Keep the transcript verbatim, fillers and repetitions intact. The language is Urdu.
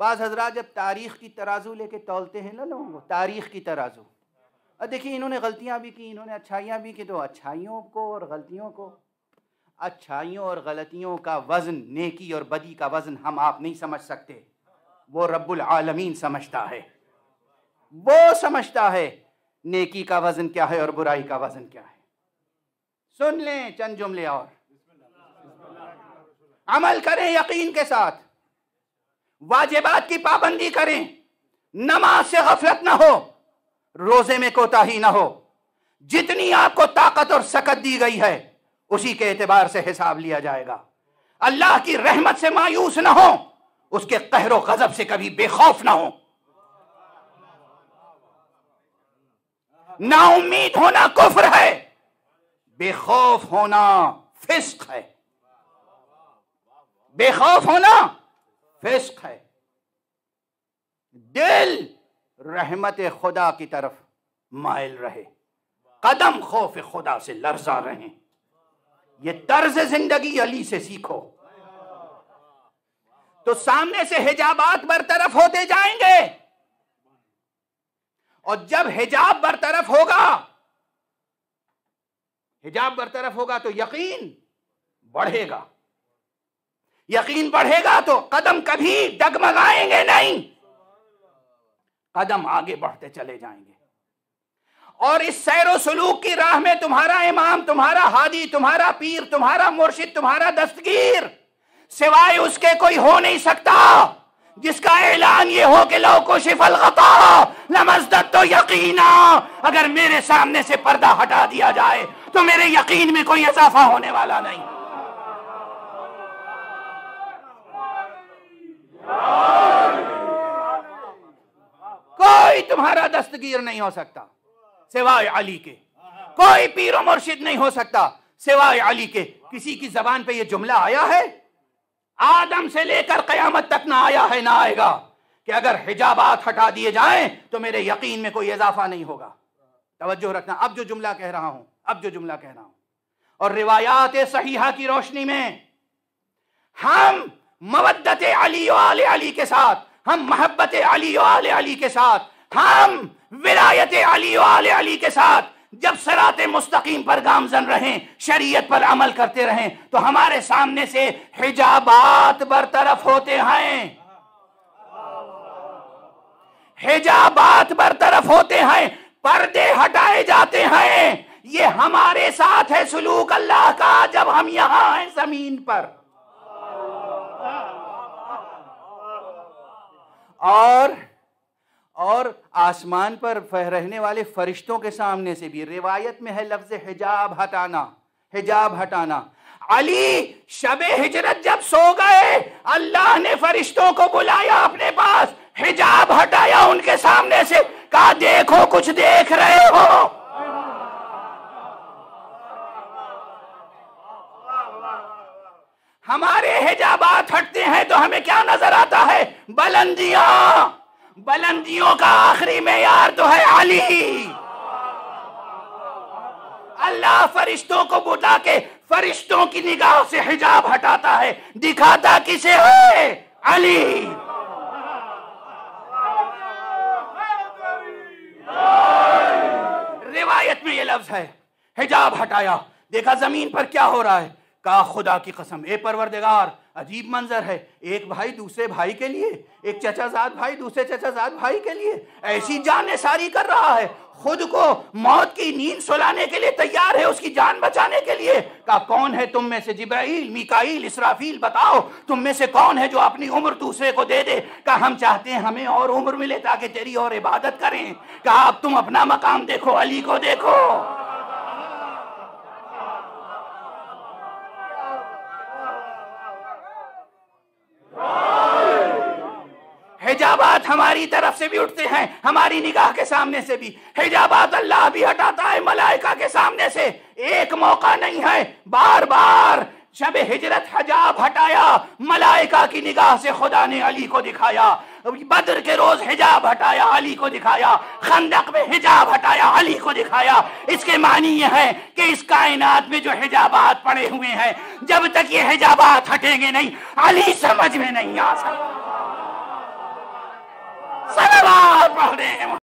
بعض حضرات جب تاریخ کی ترازو لے کے تولتے ہیں نا لوگوں کو، تاریخ کی ترازو، اور دیکھیے انہوں نے غلطیاں بھی کی، انہوں نے اچھائیاں بھی کی، تو اچھائیوں کو اور غلطیوں کو، اچھائیوں اور غلطیوں کا وزن، نیکی اور بدی کا وزن ہم آپ نہیں سمجھ سکتے، وہ رب العالمین سمجھتا ہے، وہ سمجھتا ہے نیکی کا وزن کیا ہے اور برائی کا وزن کیا ہے۔ سن لیں چند جملے اور، عمل کریں یقین کے ساتھ، واجبات کی پابندی کریں، نماز سے غفلت نہ ہو، روزے میں کوتاہی نہ ہو، جتنی آپ کو طاقت اور سکت دی گئی ہے اسی کے اعتبار سے حساب لیا جائے گا۔ اللہ کی رحمت سے مایوس نہ ہو، اس کے قہر و غضب سے کبھی بے خوف نہ ہو۔ نا امید ہونا کفر ہے، بے خوف ہونا فسق ہے، بے خوف ہونا فسق ہے۔ دل رحمت خدا کی طرف مائل رہے، قدم خوف خدا سے لرزا رہیں۔ یہ طرز زندگی علی سے سیکھو تو سامنے سے حجابات برطرف ہوتے جائیں گے، اور جب حجاب برطرف ہوگا حجاب برطرف ہوگا تو یقین بڑھے گا، یقین بڑھے گا تو قدم کبھی ڈگمگائیں گے نہیں، قدم آگے بڑھتے چلے جائیں گے۔ اور اس سیر و سلوک کی راہ میں تمہارا امام، تمہارا ہادی، تمہارا پیر، تمہارا مرشد، تمہارا دستگیر سوائے اس کے کوئی ہو نہیں سکتا جس کا اعلان یہ ہو کہ لو کشف الغطاء لمزددت یقینا، اگر میرے سامنے سے پردہ ہٹا دیا جائے تو میرے یقین میں کوئی اضافہ ہونے والا نہیں۔ کوئی تمہارا دستگیر نہیں ہو سکتا سوائے علی کے، کوئی پیر و مرشد نہیں ہو سکتا سوائے علی کے۔ کسی کی زبان پہ یہ جملہ آیا ہے؟ آدم سے لے کر قیامت تک نہ آیا ہے، نہ آئے گا کہ اگر حجابات ہٹا دیے جائیں تو میرے یقین میں کوئی اضافہ نہیں ہوگا۔ توجہ رکھنا، اب جو جملہ کہہ رہا ہوں اب جو جملہ کہہ رہا ہوں اور روایات صحیحہ کی روشنی میں ہم مودت علی و آل علی کے ساتھ، ہم محبت علی و آل علی کے ساتھ، ہم ولایت علی و آل علی کے ساتھ جب صراط مستقیم پر گامزن رہیں، شریعت پر عمل کرتے رہیں تو ہمارے سامنے سے حجابات برطرف ہوتے ہیں، حجابات برطرف ہوتے ہیں، پردے ہٹائے جاتے ہیں۔ یہ ہمارے ساتھ ہے سلوک اللہ کا جب ہم یہاں ہیں زمین پر۔ اور اور آسمان پر رہنے والے فرشتوں کے سامنے سے بھی روایت میں ہے لفظ حجاب ہٹانا، حجاب ہٹانا۔ علی شب ہجرت جب سو گئے، اللہ نے فرشتوں کو بلایا اپنے پاس، حجاب ہٹایا ان کے سامنے سے، کہا دیکھو کچھ دیکھ رہے ہو؟ ہمارے حجابات ہٹتے ہیں تو ہمیں کیا نظر آتا ہے؟ بلندیاں، بلندیوں کا آخری معیار تو ہے علی۔ اللہ فرشتوں کو بلا کے فرشتوں کی نگاہ سے حجاب ہٹاتا ہے، دکھاتا کسے ہے؟ علی۔ روایت میں یہ لفظ ہے، حجاب ہٹایا، دیکھا زمین پر کیا ہو رہا ہے، کہا خدا کی قسم اے پروردگار عجیب منظر ہے، ایک بھائی دوسرے بھائی کے لیے، ایک چچا زاد بھائی دوسرے چچا زاد بھائی کے لیے ایسی جان نثاری کر رہا ہے، خود کو موت کی نیند سلانے کے لیے تیار ہے اس کی جان بچانے کے لیے۔ کہا کون ہے تم میں سے؟ جبرائیل، میکائیل، اسرافیل، بتاؤ تم میں سے کون ہے جو اپنی عمر دوسرے کو دے دے؟ کہا ہم چاہتے ہیں ہمیں اور عمر ملے تاکہ تیری اور عبادت کریں۔ کہا اب تم اپنا مقام دیکھو، علی کو دیکھو۔ حجابات ہماری طرف سے بھی اٹھتے ہیں، ہماری نگاہ کے سامنے سے بھی، حجابات اللہ بھی ہٹاتا ہے ملائکہ کے سامنے سے۔ ایک موقع نہیں ہے، بار بار شب ہجرت حجاب ہٹایا، ملائکہ کی نگاہ سے خدا نے علی کو دکھایا، بدر کے روز حجاب ہٹایا، علی کو دکھایا، خندق میں حجاب ہٹایا، علی کو دکھایا۔ اس کے معنی یہ ہے کہ اس کائنات میں جو حجابات پڑے ہوئے ہیں جب تک یہ حجابات ہٹیں گے نہیں، علی سمجھ میں نہیں آ سکتا۔ پڑھ رہے ہیں